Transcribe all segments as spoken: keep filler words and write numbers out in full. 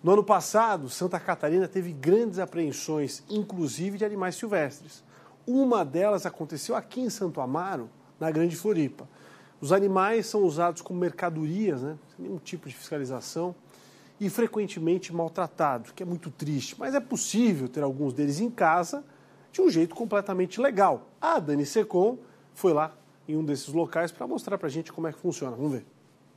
No ano passado, Santa Catarina teve grandes apreensões, inclusive de animais silvestres. Uma delas aconteceu aqui em Santo Amaro, na Grande Floripa. Os animais são usados como mercadorias, né? Sem nenhum tipo de fiscalização, e frequentemente maltratados, que é muito triste. Mas é possível ter alguns deles em casa de um jeito completamente legal. A Dani Secom foi lá em um desses locais para mostrar para a gente como é que funciona. Vamos ver.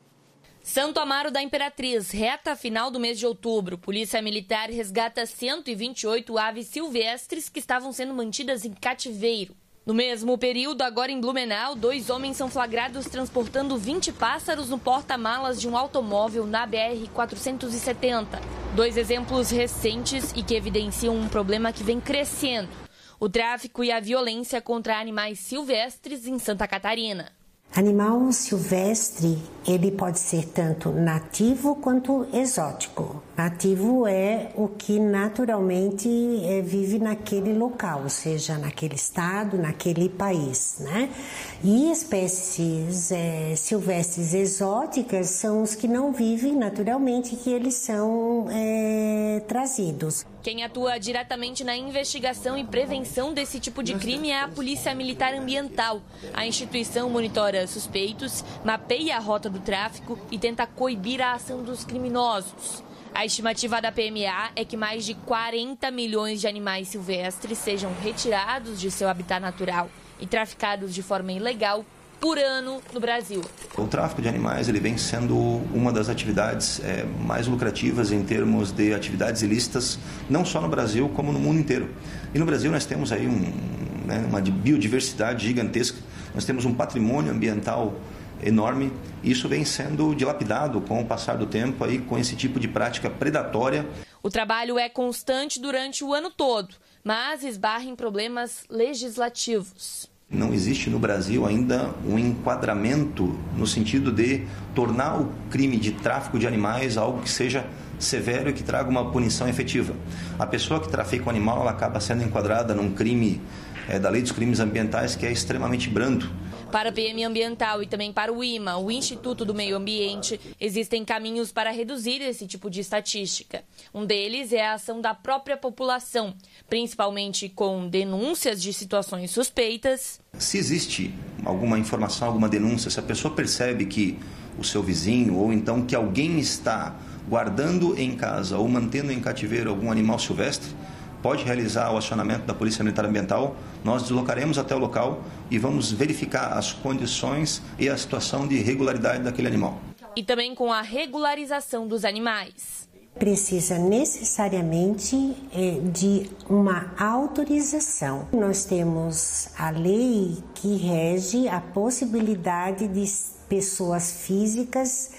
Santo Amaro da Imperatriz, reta final do mês de outubro. Polícia Militar resgata cento e vinte e oito aves silvestres que estavam sendo mantidas em cativeiro. No mesmo período, agora em Blumenau, dois homens são flagrados transportando vinte pássaros no porta-malas de um automóvel na B R quatrocentos e setenta. Dois exemplos recentes e que evidenciam um problema que vem crescendo: o tráfico e a violência contra animais silvestres em Santa Catarina. Animal silvestre, ele pode ser tanto nativo quanto exótico. Nativo é o que naturalmente é, vive naquele local, ou seja, naquele estado, naquele país, né? E espécies é, silvestres exóticas são os que não vivem naturalmente, que eles são é, trazidos. Quem atua diretamente na investigação e prevenção desse tipo de crime é a Polícia Militar Ambiental. A instituição monitora suspeitos, mapeia a rota do tráfico e tenta coibir a ação dos criminosos. A estimativa da P M A é que mais de quarenta milhões de animais silvestres sejam retirados de seu habitat natural e traficados de forma ilegal por ano no Brasil. O tráfico de animais ele vem sendo uma das atividades é, mais lucrativas em termos de atividades ilícitas, não só no Brasil, como no mundo inteiro. E no Brasil nós temos aí um, né, uma biodiversidade gigantesca, nós temos um patrimônio ambiental enorme, e isso vem sendo dilapidado com o passar do tempo aí, com esse tipo de prática predatória. O trabalho é constante durante o ano todo, mas esbarra em problemas legislativos. Não existe no Brasil ainda um enquadramento no sentido de tornar o crime de tráfico de animais algo que seja severo e que traga uma punição efetiva. A pessoa que trafica um animal ela acaba sendo enquadrada num crime é, da lei dos crimes ambientais que é extremamente brando. Para a P M Ambiental e também para o I M A, o Instituto do Meio Ambiente, existem caminhos para reduzir esse tipo de estatística. Um deles é a ação da própria população, principalmente com denúncias de situações suspeitas. Se existe alguma informação, alguma denúncia, se a pessoa percebe que o seu vizinho ou então que alguém está guardando em casa ou mantendo em cativeiro algum animal silvestre, pode realizar o acionamento da Polícia Militar Ambiental. Nós deslocaremos até o local e vamos verificar as condições e a situação de regularidade daquele animal. E também com a regularização dos animais. Precisa necessariamente é, de uma autorização. Nós temos a lei que rege a possibilidade de pessoas físicas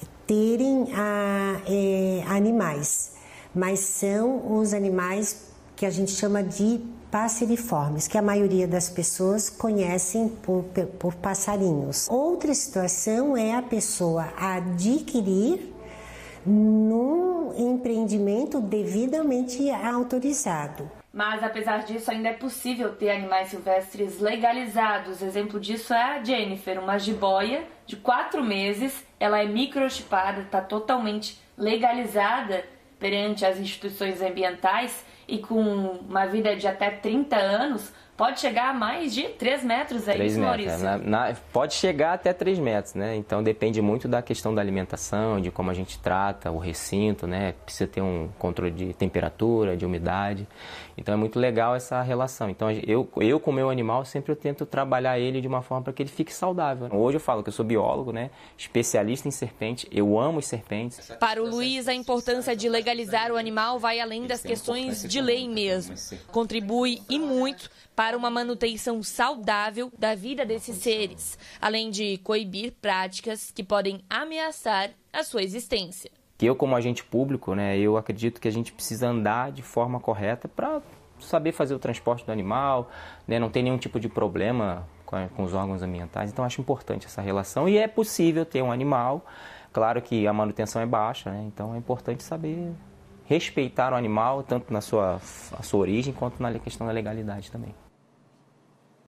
terem a, é, animais, mas são os animais que a gente chama de passeriformes, que a maioria das pessoas conhecem por, por passarinhos. Outra situação é a pessoa adquirir num empreendimento devidamente autorizado. Mas, apesar disso, ainda é possível ter animais silvestres legalizados. Exemplo disso é a Jennifer, uma jiboia de quatro meses. Ela é microchipada, está totalmente legalizada perante as instituições ambientais e com uma vida de até trinta anos, pode chegar a mais de três metros aí, três Maurício. metros, na, na, pode chegar até três metros, né? Então depende muito da questão da alimentação, de como a gente trata o recinto, né? Precisa ter um controle de temperatura, de umidade. Então é muito legal essa relação. Então eu, eu com o meu animal, sempre eu tento trabalhar ele de uma forma para que ele fique saudável. Hoje eu falo que eu sou biólogo, né? Especialista em serpente, eu amo as serpentes. Para o Luiz, a importância de legalizar o animal vai além das questões de lei mesmo. Contribui e muito para uma manutenção saudável da vida desses seres, além de coibir práticas que podem ameaçar a sua existência. Eu, como agente público, né, eu acredito que a gente precisa andar de forma correta para saber fazer o transporte do animal, né, não ter nenhum tipo de problema com, a, com os órgãos ambientais. Então, acho importante essa relação e é possível ter um animal. Claro que a manutenção é baixa, né, então é importante saber respeitar o animal, tanto na sua, a sua origem, quanto na questão da legalidade também.